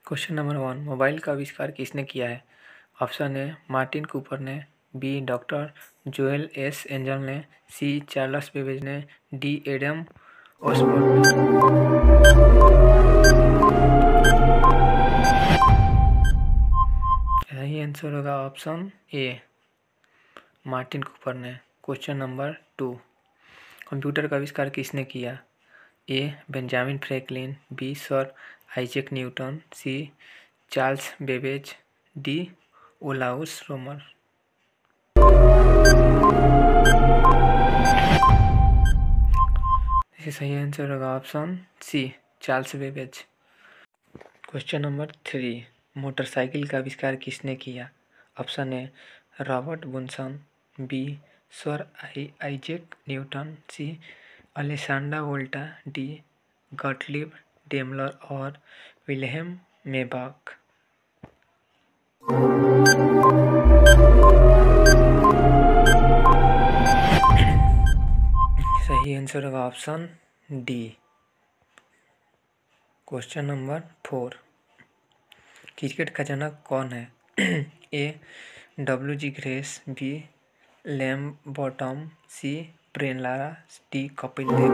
Question number 1, mobile का आविष्कार किसने किया है? ऑप्शन ए मार्टिन कूपर ने, B doctor Joel S Angel ने, सी चार्ल्स बेबेज ने, डी एडम ऑसबर्न ने। सही आंसर होगा ऑप्शन ए मार्टिन कूपर ने। क्वेश्चन नंबर 2, कंप्यूटर का आविष्कार किसने किया? A Benjamin Franklin, B sir Isaac Newton, C Charles Babbage, D Olaus Romer. इसका सही आंसर होगा option C Charles Babbage. Question number 3, motorcycle का आविष्कार किसने किया? ऑप्शन ए Robert Bunsen, B sir Isaac Newton, C Alexander Volta, D Gottlieb Daimler और Wilhelm Maybach. सही answer होगा option D. Question number 4, cricket का जनक कौन है? A W G. Grace, B Lamb Bottom, C Brian Lara, D Kapil Dev.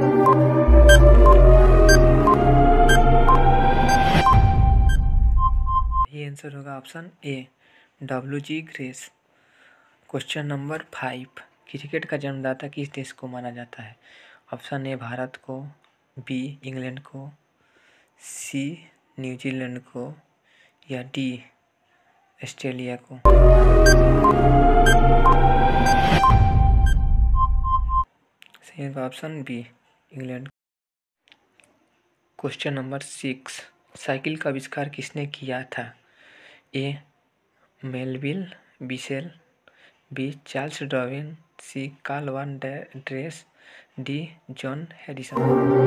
ये answer होगा option A W G. Grace. Question number 5, क्रिकेट का जन्मदाता किस देश को माना जाता है? ऑप्शन ए भारत को, बी इंग्लैंड को, सी न्यूजीलैंड को या डी ऑस्ट्रेलिया को। सही option B England. Question number 6, cycle का आविष्कार किसने किया था? A Melville Bissell, B Charles Darwin, C Karl von Drais, D John Harrison.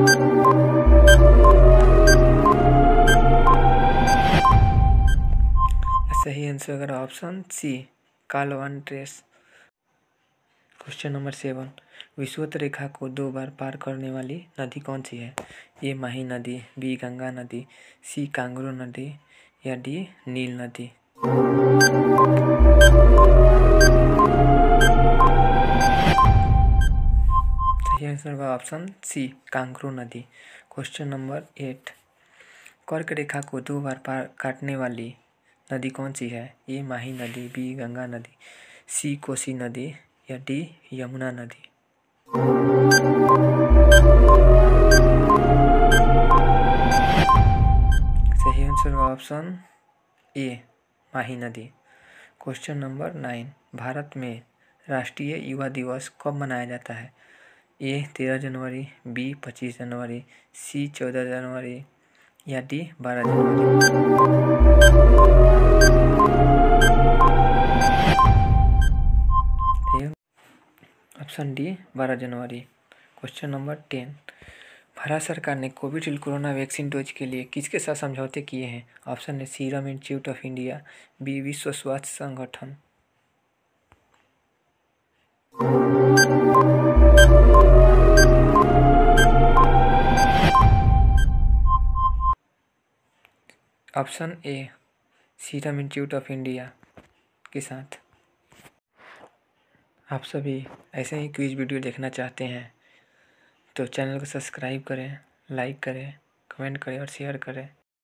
सही आंसर होगा option C Karl von Drais. Question number 7, विषुवत रेखा को 2 बार पार करने वाली नदी कौन सी है? ए माही नदी, बी गंगा नदी, सी कांगरू नदी या डी नील नदी। सही आंसर होगा ऑप्शन सी कांगरू नदी। क्वेश्चन नंबर 8, कर्क रेखा को 2 बार पार काटने वाली नदी कौन सी है? ए माही नदी, बी गंगा नदी, सी कोसी नदी या डी यमुना नदी। सही आंसर होगा ऑप्शन ए माही नदी। क्वेश्चन नंबर 9, भारत में राष्ट्रीय युवा दिवस कब मनाया जाता है? ए 13 जनवरी, बी 25 जनवरी, सी 14 जनवरी या डी 12 जनवरी। ऑप्शन डी 12 जनवरी। क्वेश्चन नंबर 10, भारत सरकार ने कोविशील्ड कोरोना वैक्सीन डोज के लिए किसके साथ समझौते किए हैं? Option A Serum Institute of India, B विश्व स्वास्थ्य संगठन। Option A Serum Institute of India के साथ। आप सभी ऐसे ही क्विज वीडियो देखना चाहते हैं तो चैनल को सब्सक्राइब करें, लाइक करें, कमेंट करें और शेयर करें।